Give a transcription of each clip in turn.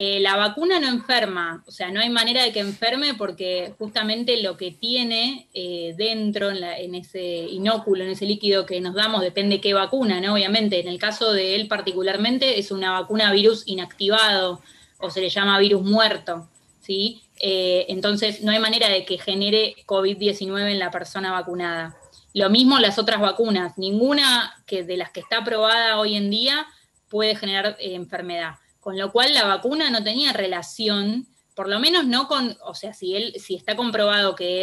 La vacuna no enferma, o sea, no hay manera de que enferme porque justamente lo que tiene dentro, en ese inóculo, en ese líquido que nos damos, depende qué vacuna, ¿no? Obviamente, en el caso de él particularmente, es una vacuna virus inactivado, o se le llama virus muerto, ¿sí? Entonces, no hay manera de que genere COVID-19 en la persona vacunada. Lo mismo las otras vacunas, ninguna de las que está aprobada hoy en día puede generar enfermedad. Con lo cual la vacuna no tenía relación, por lo menos no con, o sea, si está comprobado que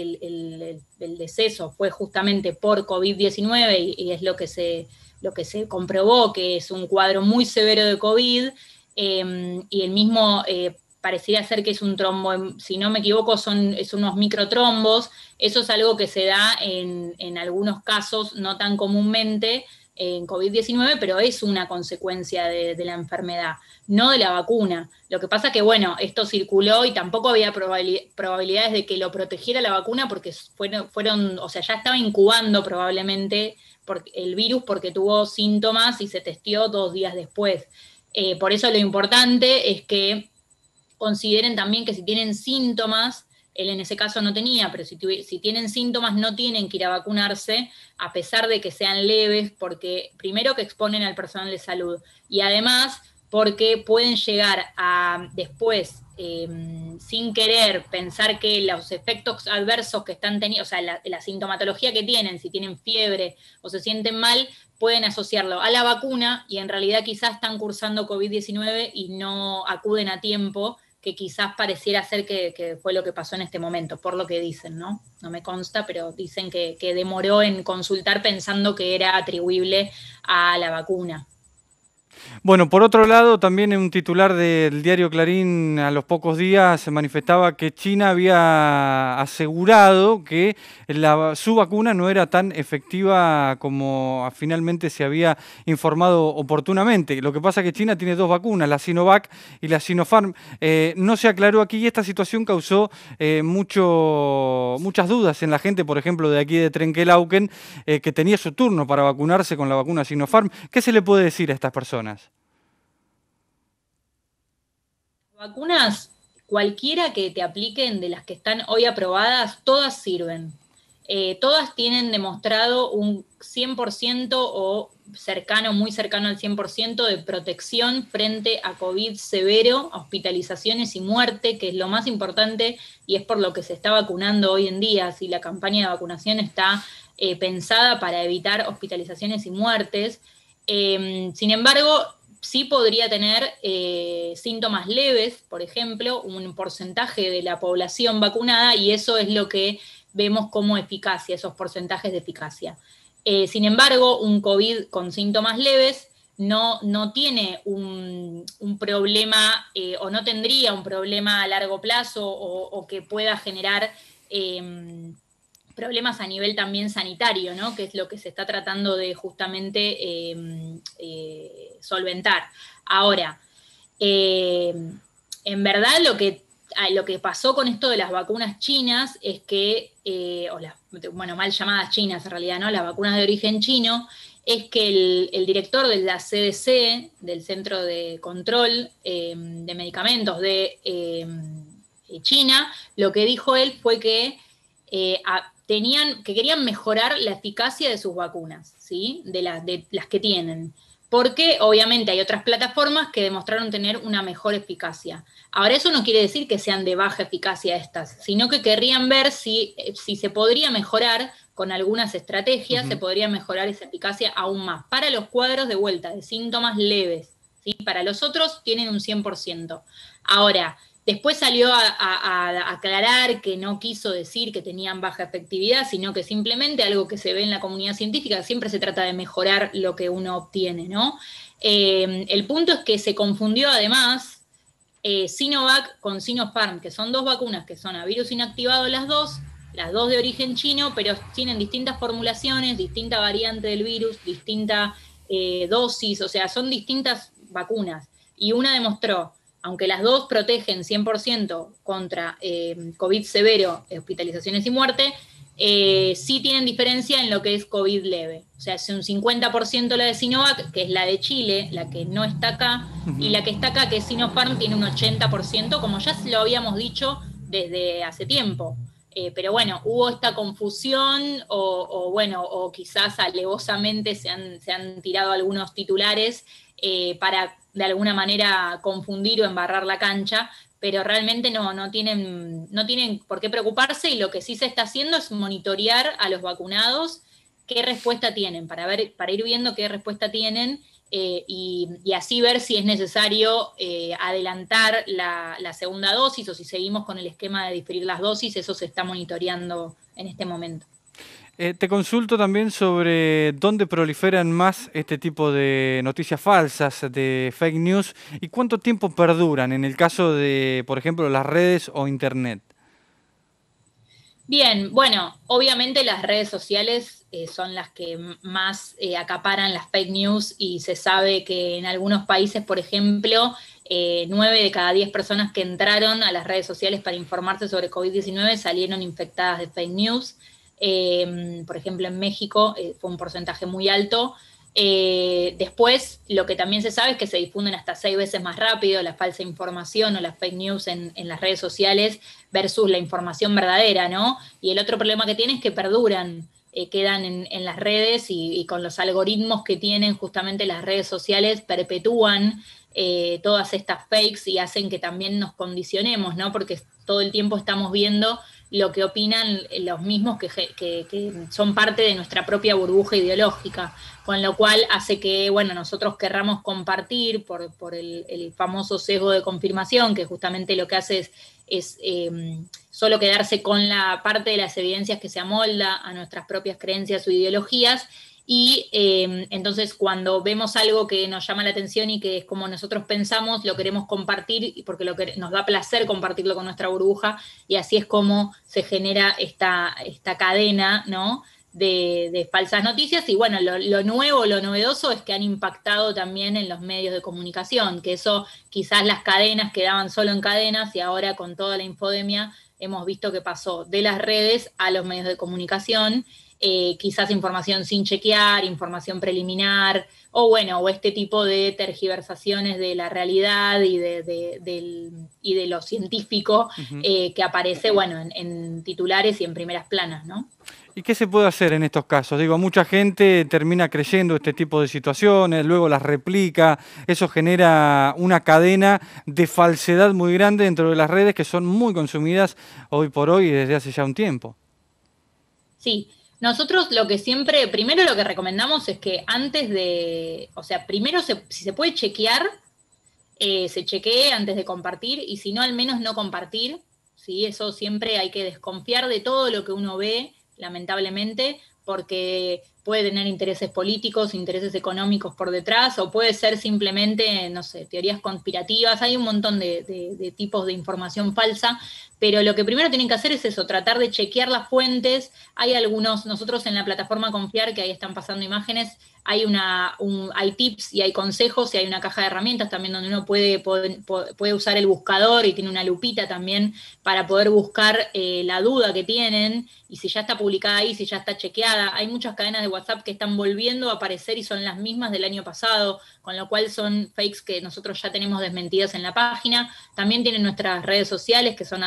el deceso fue justamente por COVID-19 y es lo que se comprobó, que es un cuadro muy severo de COVID, y el mismo pareciera ser que es un trombo, si no me equivoco, es unos microtrombos. Eso es algo que se da en algunos casos, no tan comúnmente, en COVID-19, pero es una consecuencia de la enfermedad, no de la vacuna. Lo que pasa que, bueno, esto circuló y tampoco había probabilidades de que lo protegiera la vacuna porque fueron, o sea, ya estaba incubando probablemente el virus porque tuvo síntomas y se testeó 2 días después. Por eso lo importante es que consideren también que si tienen síntomas, él en ese caso no tenía, pero si tienen síntomas no tienen que ir a vacunarse, a pesar de que sean leves, porque primero que exponen al personal de salud y además porque pueden llegar a después, sin querer, pensar que los efectos adversos que están teniendo, o sea, la sintomatología que tienen, si tienen fiebre o se sienten mal, pueden asociarlo a la vacuna y en realidad quizás están cursando COVID-19 y no acuden a tiempo, que quizás pareciera ser que fue lo que pasó en este momento, por lo que dicen, ¿no? No me consta, pero dicen que demoró en consultar pensando que era atribuible a la vacuna. Bueno, por otro lado, también en un titular del diario Clarín a los pocos días se manifestaba que China había asegurado que su vacuna no era tan efectiva como finalmente se había informado oportunamente. Lo que pasa es que China tiene 2 vacunas, la Sinovac y la Sinopharm. No se aclaró aquí y esta situación causó muchas dudas en la gente, por ejemplo, de aquí de Trenquelauquen, que tenía su turno para vacunarse con la vacuna Sinopharm. ¿Qué se le puede decir a estas personas? Vacunas, cualquiera que te apliquen de las que están hoy aprobadas, todas sirven. Todas tienen demostrado un 100% o cercano, muy cercano al 100% de protección frente a COVID severo, hospitalizaciones y muerte, que es lo más importante y es por lo que se está vacunando hoy en día. Si la campaña de vacunación está pensada para evitar hospitalizaciones y muertes. Sin embargo, sí podría tener síntomas leves, por ejemplo, un porcentaje de la población vacunada, y eso es lo que vemos como eficacia, esos porcentajes de eficacia. Sin embargo, un COVID con síntomas leves no tiene un problema o no tendría un problema a largo plazo o que pueda generar problemas a nivel también sanitario, ¿no? Que es lo que se está tratando de justamente solventar. Ahora, en verdad lo que pasó con esto de las vacunas chinas es que, bueno, mal llamadas chinas en realidad, ¿no? Las vacunas de origen chino, es que el director de la CDC, del Centro de Control de Medicamentos de China, lo que dijo él fue que querían mejorar la eficacia de sus vacunas, ¿sí? De las que tienen. Porque obviamente hay otras plataformas que demostraron tener una mejor eficacia. Ahora, eso no quiere decir que sean de baja eficacia estas, sino que querrían ver si se podría mejorar con algunas estrategias, se podría mejorar esa eficacia aún más. Para los cuadros de vuelta, de síntomas leves, ¿sí? Para los otros tienen un 100%. Ahora, después salió a aclarar que no quiso decir que tenían baja efectividad, sino que simplemente algo que se ve en la comunidad científica, siempre se trata de mejorar lo que uno obtiene, ¿no? El punto es que se confundió además Sinovac con Sinopharm, que son 2 vacunas que son a virus inactivado las dos de origen chino, pero tienen distintas formulaciones, distinta variante del virus, distinta dosis, o sea, son distintas vacunas. Y una demostró, aunque las dos protegen 100% contra COVID severo, hospitalizaciones y muerte, sí tienen diferencia en lo que es COVID leve. O sea, es un 50% la de Sinovac, que es la de Chile, la que no está acá, y la que está acá, que es Sinopharm, tiene un 80%, como ya lo habíamos dicho desde hace tiempo. Pero bueno, hubo esta confusión o quizás alevosamente se han tirado algunos titulares para de alguna manera confundir o embarrar la cancha, pero realmente no tienen por qué preocuparse, y lo que sí se está haciendo es monitorear a los vacunados qué respuesta tienen, para ir viendo qué respuesta tienen, y así ver si es necesario adelantar la segunda dosis, o si seguimos con el esquema de diferir las dosis. Eso se está monitoreando en este momento. Te consulto también sobre dónde proliferan más este tipo de noticias falsas, de fake news, y cuánto tiempo perduran en el caso de, por ejemplo, las redes o Internet. Bien, bueno, obviamente las redes sociales son las que más acaparan las fake news, y se sabe que en algunos países, por ejemplo, 9 de cada 10 personas que entraron a las redes sociales para informarse sobre COVID-19 salieron infectadas de fake news. Por ejemplo, en México fue un porcentaje muy alto. Después, lo que también se sabe es que se difunden hasta 6 veces más rápido la falsa información o las fake news en las redes sociales versus la información verdadera, ¿no? Y el otro problema que tiene es que perduran, quedan en las redes, y con los algoritmos que tienen justamente las redes sociales perpetúan todas estas fakes y hacen que también nos condicionemos, ¿no? Porque todo el tiempo estamos viendo lo que opinan los mismos que son parte de nuestra propia burbuja ideológica, con lo cual hace que, bueno, nosotros querramos compartir por el famoso sesgo de confirmación, que justamente lo que hace es solo quedarse con la parte de las evidencias que se amolda a nuestras propias creencias o ideologías. Y entonces cuando vemos algo que nos llama la atención y que es como nosotros pensamos, lo queremos compartir, porque nos da placer compartirlo con nuestra burbuja, y así es como se genera esta cadena, ¿no?, de falsas noticias. Y bueno, lo nuevo, lo novedoso es que han impactado también en los medios de comunicación, que eso quizás las cadenas quedaban solo en cadenas, y ahora con toda la infodemia hemos visto que pasó de las redes a los medios de comunicación. Quizás información sin chequear, información preliminar, o este tipo de tergiversaciones de la realidad y de lo científico, que aparece, bueno, en titulares y en primeras planas, ¿no? ¿Y qué se puede hacer en estos casos? Digo, mucha gente termina creyendo este tipo de situaciones, luego las replica, eso genera una cadena de falsedad muy grande dentro de las redes, que son muy consumidas hoy por hoy y desde hace ya un tiempo. Sí, nosotros primero lo que recomendamos es que primero si se puede chequear, se chequee antes de compartir, y si no, al menos no compartir, ¿sí? Eso siempre hay que desconfiar de todo lo que uno ve, lamentablemente, porque puede tener intereses políticos, intereses económicos por detrás, o puede ser simplemente, no sé, teorías conspirativas. Hay un montón de tipos de información falsa, pero lo que primero tienen que hacer es eso, tratar de chequear las fuentes. Nosotros en la plataforma Confiar, que ahí están pasando imágenes, hay tips y hay consejos, y hay una caja de herramientas también donde uno puede usar el buscador, y tiene una lupita también para poder buscar la duda que tienen, y si ya está publicada ahí, si ya está chequeada. Hay muchas cadenas de WhatsApp que están volviendo a aparecer y son las mismas del año pasado, con lo cual son fakes que nosotros ya tenemos desmentidas en la página. También tienen nuestras redes sociales, que son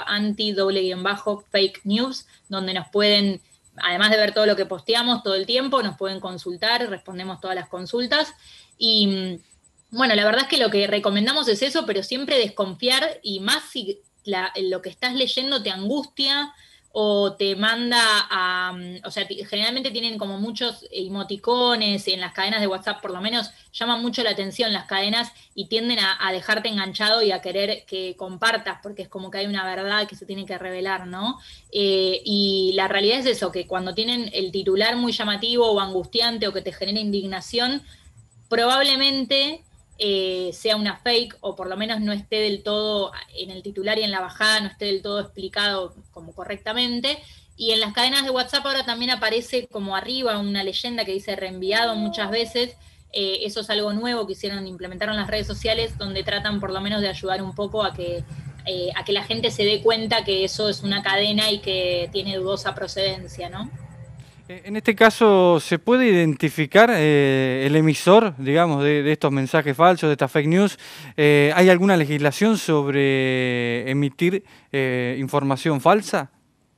@anti_fake news, donde nos pueden, además de ver todo lo que posteamos todo el tiempo, nos pueden consultar, respondemos todas las consultas. Y bueno, la verdad es que lo que recomendamos es eso, pero siempre desconfiar, y más si lo que estás leyendo te angustia o te manda o sea, generalmente tienen como muchos emoticones, en las cadenas de WhatsApp por lo menos llaman mucho la atención las cadenas, y tienden a dejarte enganchado y a querer que compartas, porque es como que hay una verdad que se tiene que revelar, ¿no? Y la realidad es eso, que cuando tienen el titular muy llamativo o angustiante, o que te genera indignación, probablemente sea una fake, o por lo menos no esté del todo en el titular y en la bajada, no esté del todo explicado como correctamente. Y en las cadenas de WhatsApp ahora también aparece como arriba una leyenda que dice reenviado muchas veces. Eso es algo nuevo que implementaron las redes sociales, donde tratan por lo menos de ayudar un poco a que a que la gente se dé cuenta que eso es una cadena y que tiene dudosa procedencia, ¿no? En este caso, ¿se puede identificar el emisor, digamos, de estos mensajes falsos, de estas fake news? ¿Hay alguna legislación sobre emitir información falsa?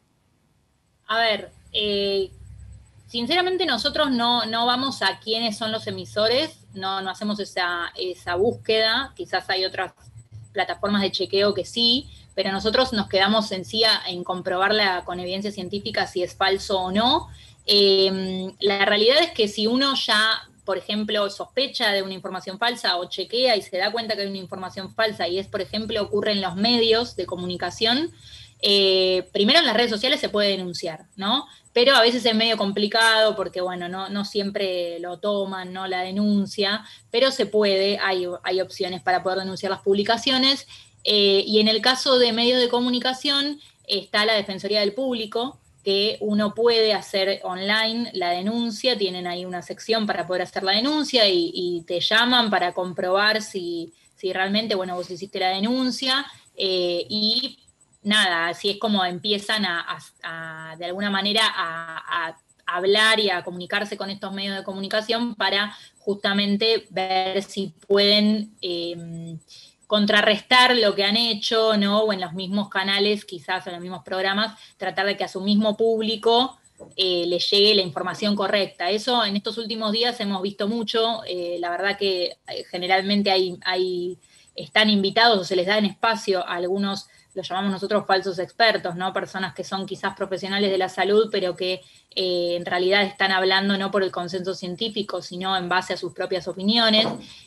A ver, sinceramente nosotros no vamos a quiénes son los emisores, no hacemos esa búsqueda, quizás hay otras plataformas de chequeo que sí, pero nosotros nos quedamos en comprobarla con evidencia científica si es falso o no. La realidad es que si uno ya, por ejemplo, sospecha de una información falsa o chequea y se da cuenta que hay una información falsa y es, por ejemplo, ocurre en los medios de comunicación, primero en las redes sociales se puede denunciar, ¿no? Pero a veces es medio complicado porque, bueno, no siempre lo toman, ¿no? La denuncia, pero se puede, hay opciones para poder denunciar las publicaciones. Y en el caso de medios de comunicación está la Defensoría del Público, que uno puede hacer online la denuncia, tienen ahí una sección para poder hacer la denuncia y te llaman para comprobar si realmente, bueno, vos hiciste la denuncia y nada, así es como empiezan de alguna manera a hablar y a comunicarse con estos medios de comunicación para justamente ver si pueden contrarrestar lo que han hecho, ¿no? O en los mismos canales, quizás en los mismos programas, tratar de que a su mismo público le llegue la información correcta. Eso en estos últimos días hemos visto mucho, la verdad que generalmente están invitados o se les da en espacio a algunos, los llamamos nosotros falsos expertos, ¿no? Personas que son quizás profesionales de la salud, pero que en realidad están hablando no por el consenso científico, sino en base a sus propias opiniones.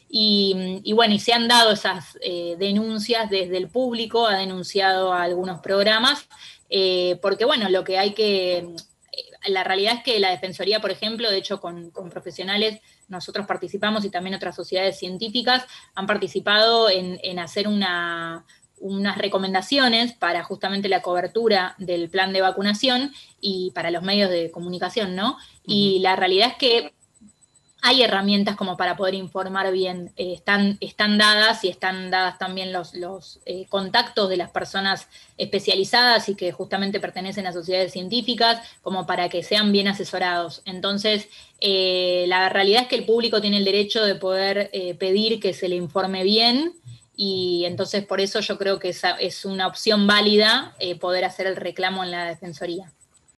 Y bueno, y se han dado esas denuncias desde el público, ha denunciado a algunos programas, porque bueno, lo que hay que... La realidad es que la Defensoría, por ejemplo, de hecho con profesionales, nosotros participamos y también otras sociedades científicas han participado en hacer unas recomendaciones para justamente la cobertura del plan de vacunación y para los medios de comunicación, ¿no? Y la realidad es que hay herramientas como para poder informar bien, están dadas y están dadas también los contactos de las personas especializadas y que justamente pertenecen a sociedades científicas, como para que sean bien asesorados. Entonces, la realidad es que el público tiene el derecho de poder pedir que se le informe bien y entonces por eso yo creo que es una opción válida poder hacer el reclamo en la Defensoría.